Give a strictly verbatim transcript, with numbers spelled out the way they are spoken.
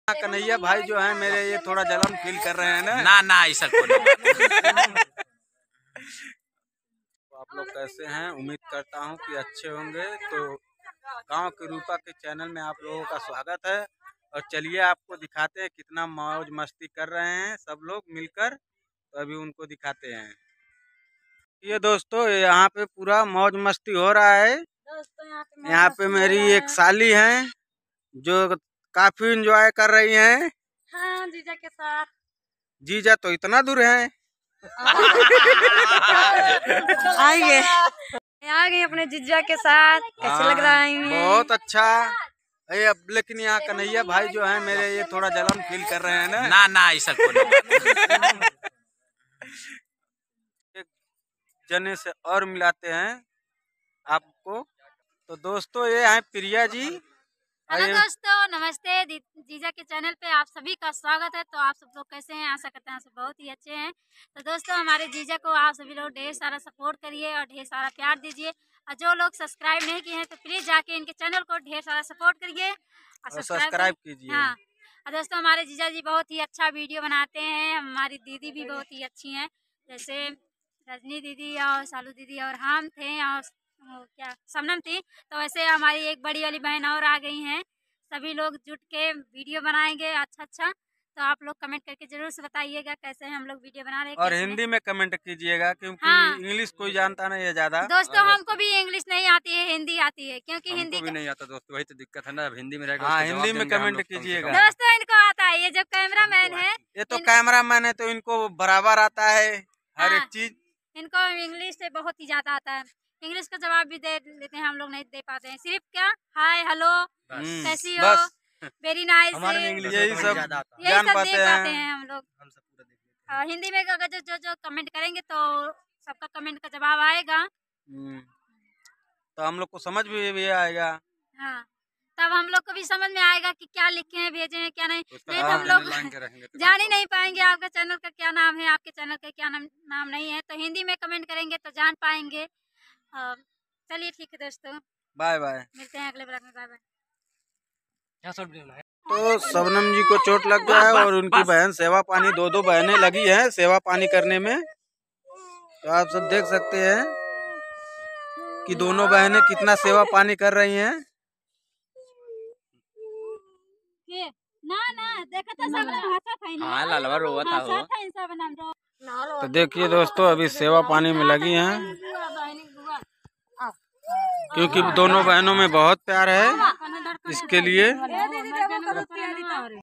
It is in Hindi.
कन्हैया भाई जो है मेरे, ये थोड़ा जलन फील कर रहे हैं ना ना ना ऐसा कोई नहीं। तो आप लोग कैसे हैं? उम्मीद करता हूं कि अच्छे होंगे। तो गांव के रूपा के चैनल में आप लोगों का स्वागत है। और चलिए आपको दिखाते हैं कितना मौज मस्ती कर रहे हैं सब लोग मिलकर। तो अभी उनको दिखाते हैं। ये दोस्तों यहाँ पे पूरा मौज मस्ती हो रहा है। यहाँ पे मेरी एक साली है जो काफी एंजॉय कर रही हैं। हाँ, जीजा के साथ। जीजा तो इतना दूर है। आइए आ गए अपने जीजा के साथ। कैसे लग रहा है? बहुत अच्छा है। अब लेकिन यहाँ कन्हैया भाई जो है मेरे, ये थोड़ा जलन फील कर रहे हैं ना ना ना ऐसा कोई नहीं। एक जने से और मिलाते हैं आपको। तो दोस्तों ये है प्रिया जी। हेलो दोस्तों, नमस्ते। जीजा के चैनल पे आप सभी का स्वागत है। तो आप सब लोग कैसे हैं? आशा करते हैं सब बहुत ही अच्छे हैं। तो दोस्तों हमारे जीजा को आप सभी लोग ढेर सारा सपोर्ट करिए और ढेर सारा प्यार दीजिए। और जो लोग सब्सक्राइब नहीं किए हैं तो प्लीज जाके इनके चैनल को ढेर सारा सपोर्ट करिए और सब्सक्राइब कीजिए। हाँ, और दोस्तों हमारे जीजा जी बहुत ही अच्छा वीडियो बनाते हैं। हमारी दीदी भी बहुत ही अच्छी हैं, जैसे रजनी दीदी और सालू दीदी और हम थे और वो क्या समनम थी। तो वैसे हमारी एक बड़ी वाली बहन और आ गई हैं। सभी लोग जुट के वीडियो बनाएंगे अच्छा अच्छा। तो आप लोग कमेंट करके जरूर से बताइएगा कैसे हम लोग वीडियो बना रहे हैं। और हिंदी में कमेंट कीजिएगा क्योंकि हाँ। इंग्लिश कोई जानता नहीं है ज्यादा। दोस्तों हमको भी इंग्लिश नहीं आती है, हिंदी आती है क्योंकि हिंदी भी नहीं आता दोस्तों, वही तो दिक्कत है ना। हिंदी में रहेगा। हाँ, हिंदी में कमेंट कीजिएगा। दोस्तों इनको आता है, ये जो कैमरा मैन है, ये तो कैमरा मैन है तो इनको बराबर आता है हर एक चीज। इनको इंग्लिश से बहुत ही ज्यादा आता है। इंग्लिश का जवाब भी दे लेते हैं, हम लोग नहीं दे पाते हैं। सिर्फ क्या हाय हेलो कैसी हो, वेरी नाइस, यही सब यही जान सब पाते देख पाते हैं हैं हम लोग। और हिंदी में अगर जो जो जो कमेंट करेंगे तो सबका कमेंट का जवाब आएगा। तो हम लोग को समझ भी, भी आएगा। हाँ, तब हम लोग को भी समझ में आएगा कि क्या लिखे हैं, भेजे हैं क्या नहीं। नहीं तो हम लोग जान ही नहीं पाएंगे आपका चैनल का क्या नाम है, आपके चैनल का क्या नाम नाम नहीं है। तो हिंदी में कमेंट करेंगे तो जान पाएंगे। चलिए ठीक है दोस्तों, बाय बाय, मिलते हैं अगले ब्लॉग में। Bye bye. तो शबनम जी को चोट लग गया है और उनकी बहन सेवा पानी, दो दो बहनें लगी हैं सेवा पानी करने में। तो आप सब देख सकते हैं कि दोनों बहनें कितना सेवा पानी कर रही हैं। ना ना देखा था सब हंसा था ना। हाँ लालवा रोवा था वो। तो देखिए दोस्तों अभी सेवा पानी में लगी हैं क्योंकि दोनों बहनों में बहुत प्यार है इसके लिए।